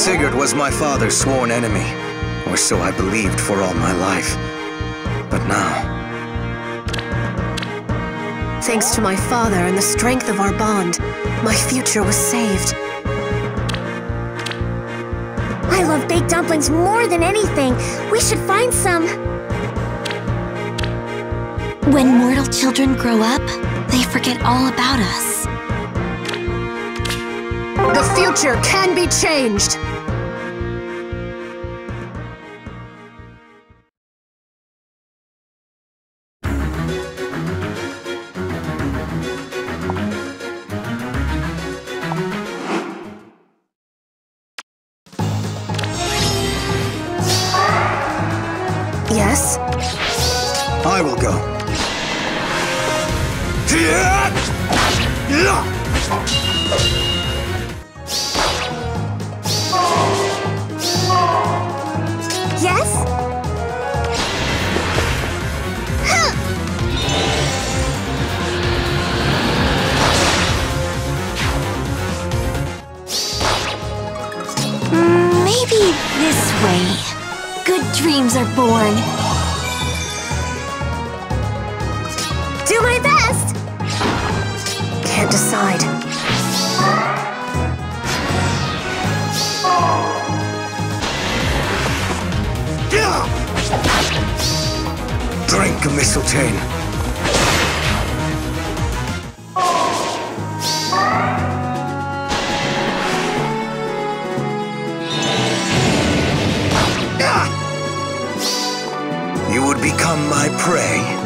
Sigurd was my father's sworn enemy, or so I believed for all my life. But now... Thanks to my father and the strength of our bond, my future was saved. I love baked dumplings more than anything. We should find some. When mortal children grow up, they forget all about us. The future can be changed! Yes? I will go. Yes? Maybe this way. Good dreams are born. Do my best! Can't decide. Drink, Mistletoe. You would become my prey.